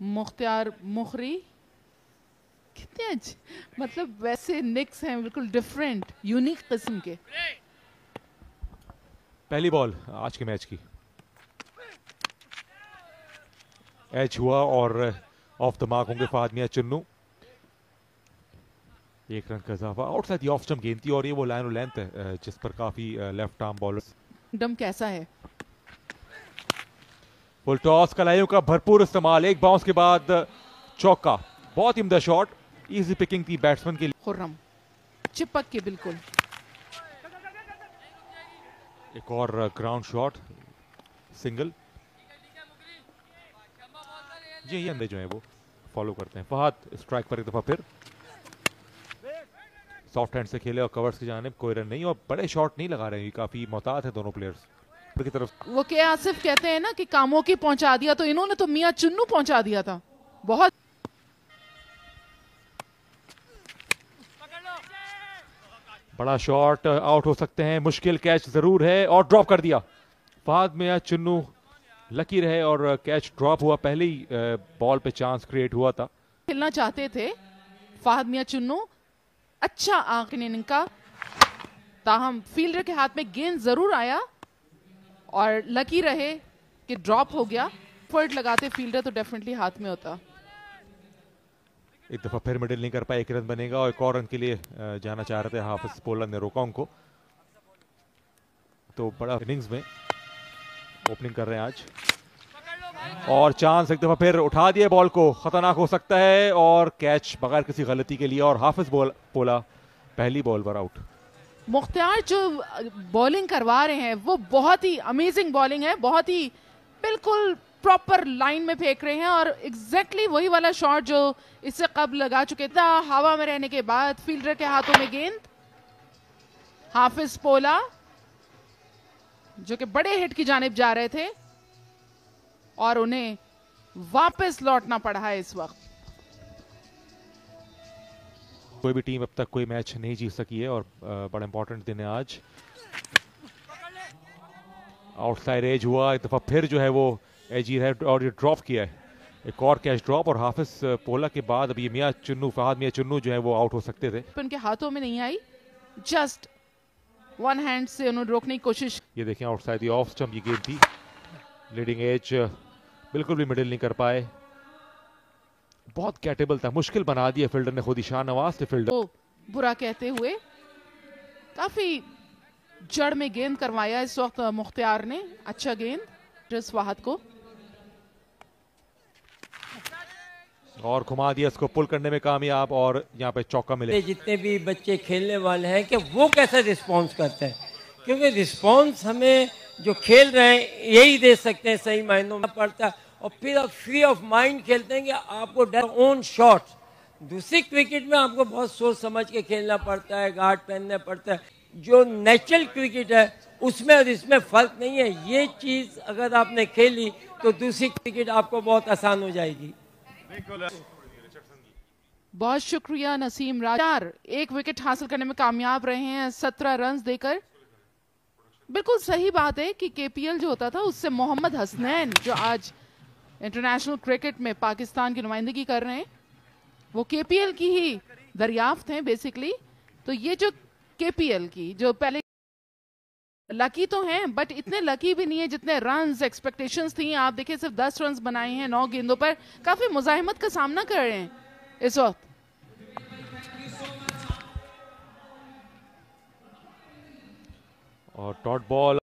मुख्तार मुखरी कितने अच्छे, मतलब वैसे निक्स हैं बिल्कुल डिफरेंट यूनिक किस्म के। पहली बॉल आज के मैच की, एच हुआ और ऑफ द मार्क होंगे फहद मियां चुन्नू। 1 रन का इजाफा। आउटसाइड ऑफ स्टंप गेंद थी और ये वो लाइन और लेंथ है जिस पर काफी लेफ्ट आर्म बॉलर। डम कैसा है? फुल टॉस, कलाइयों का भरपूर इस्तेमाल, एक बाउंस के बाद चौका। बहुत ही उम्दा शॉट, इजी पिकिंग थी बैट्समैन के लिए। खुर्रम चिपक के बिल्कुल। एक और ग्राउंड शॉट, सिंगल। ये अंदर जो है वो फॉलो करते हैं। फहद स्ट्राइक पर एक दफा फिर सॉफ्ट हैंड से खेले और कवर्स की जानिब कोई रन नहीं और बड़े शॉट नहीं लगा रहे हैं, काफी मोहतात है दोनों प्लेयर्स की तरफ। वो के आसिफ कहते हैं ना कि कामों की पहुंचा दिया, तो इन्होंने तो मियां चुन्नू पहुंचा दिया था। बहुत बड़ा शॉट, आउट हो सकते हैं, मुश्किल कैच जरूर है और ड्रॉप कर दिया। फहद मियां चुन्नू लकी रहे और कैच ड्रॉप हुआ। पहले ही बॉल पे चांस क्रिएट हुआ था। खेलना चाहते थे फहद मियां चुन्नू, अच्छा आखिरी इनिंग का, ताहम फील्डर के हाथ में गेंद जरूर आया और लकी रहे कि ड्रॉप हो गया। फर्ट लगाते फील्डर तो डेफिनेटली हाथ में होता। एक दफा फिर मिडिल नहीं कर पाए, 1 रन बनेगा और एक और रन के लिए जाना चाह रहे थे। हाफिज पोला ने रोका उनको, तो बड़ा इनिंग्स में ओपनिंग कर रहे हैं आज और चांस एक दफा फिर उठा दिए बॉल को, खतरनाक हो सकता है और कैच बगैर किसी गलती के लिए और हाफिज पोला पहली बॉल पर आउट। मुख्तार जो बॉलिंग करवा रहे हैं वो बहुत ही अमेजिंग बॉलिंग है, बहुत ही बिल्कुल प्रॉपर लाइन में फेंक रहे हैं और एग्जैक्टली वही वाला शॉट जो इससे कब लगा चुके थे। हवा में रहने के बाद फील्डर के हाथों में गेंद। हाफिज पोला जो कि बड़े हिट की जानिब जा रहे थे और उन्हें वापस लौटना पड़ा है इस वक्त। कोई भी टीम अब तक कोई मैच नहीं जीत सकी है और बड़ा इंपॉर्टेंट दिन है आज। आउटसाइड एज हुआ, एक दफा फिर जो है वो एजी है और ये ड्रॉप किया है। एक और कैच ड्रॉप और हाफिज पोला के बाद अब ये मियां चुन्नू, फहद मियां चुन्नू जो है वो आउट हो सकते थे। उनके हाथों में नहीं आई, जस्ट वन हैंड से उन्होंने रोकने की कोशिश। ये देखें आउटसाइड ऑफ स्टंप ये गेंद थी। लीडिंग एज बिल्कुल भी मिडिल नहीं कर पाए, बहुत कैटेबल था, मुश्किल बना दिया फील्डर ने खुद ही। शाहनवाज से फील्डर तो बुरा कहते हुए काफी जड़ में गेंद करवाया इस वक्त मुख्तार ने। अच्छा गेंद फहद को और घुमा दिया, इसको पुल करने में कामयाब और यहाँ पे चौका मिले। जितने भी बच्चे खेलने वाले हैं कि वो कैसे रिस्पॉन्स करते हैं, क्योंकि रिस्पॉन्स हमें जो खेल रहे हैं यही दे सकते हैं, सही मायनों में पड़ता है। और फिर आप फ्री ऑफ माइंड खेलते हैं कि आपको ओन शॉट। दूसरी क्रिकेट में आपको बहुत सोच समझ के खेलना पड़ता है, गार्ड पहनना पड़ता है। जो नेचुरल क्रिकेट है उसमें और इसमें फर्क नहीं है। ये चीज अगर आपने खेली तो दूसरी क्रिकेट आपको बहुत आसान हो जाएगी। बहुत शुक्रिया नसीम राजा, 1 विकेट हासिल करने में कामयाब रहे हैं 17 रन देकर। बिल्कुल सही बात है कि केपीएल जो होता था उससे मोहम्मद हसनैन जो आज इंटरनेशनल क्रिकेट में पाकिस्तान की नुमाइंदगी कर रहे हैं वो केपीएल की ही दरियाफ्त हैं बेसिकली। तो ये जो केपीएल की जो पहले लकी तो हैं बट इतने लकी भी नहीं है जितने रन्स एक्सपेक्टेशंस थी। आप देखिए सिर्फ 10 रन्स बनाए हैं 9 गेंदों पर, काफी मुजाहिमत का सामना कर रहे हैं इस वक्त। और डॉट बॉल